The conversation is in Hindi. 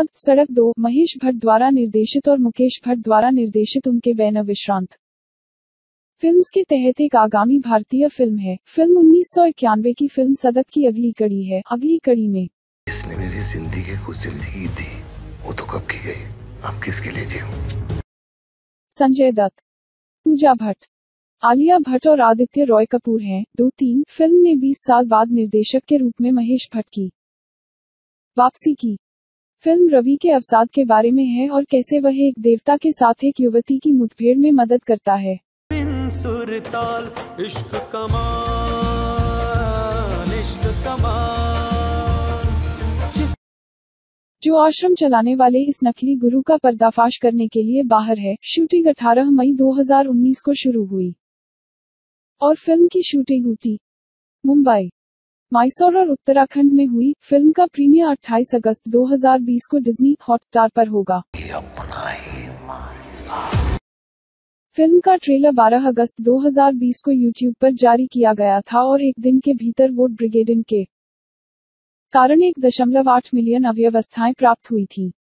सड़क 2 महेश भट्ट द्वारा निर्देशित और मुकेश भट्ट द्वारा निर्देशित उनके बैनर विश्रांत फिल्म्स के तहत एक आगामी भारतीय फिल्म है। फिल्म 1991 की फिल्म सदक की अगली कड़ी है। अगली कड़ी में जिसने मेरी जिंदगी को जिंदगी दी वो तो कब की गई, आप किसके लिए जियो। संजय दत्त, पूजा भट्ट, आलिया भट्ट और आदित्य रॉय कपूर हैं। 2-3 फिल्म ने 20 साल बाद निर्देशक के रूप में महेश भट्ट की वापसी की। फिल्म रवि के अवसाद के बारे में है और कैसे वह एक देवता के साथ एक युवती की मुठभेड़ में मदद करता है। इश्क कमाल, जो आश्रम चलाने वाले इस नकली गुरु का पर्दाफाश करने के लिए बाहर है। शूटिंग 18 मई 2019 को शुरू हुई और फिल्म की शूटिंग ऊटी, मुंबई, मैसूर और उत्तराखंड में हुई। फिल्म का प्रीमियर 28 अगस्त 2020 को डिज्नी हॉटस्टार पर होगा। फिल्म का ट्रेलर 12 अगस्त 2020 को यूट्यूब पर जारी किया गया था और एक दिन के भीतर वोट ब्रिगेडिंग के कारण 1.8 मिलियन अव्यवस्थाएं प्राप्त हुई थी।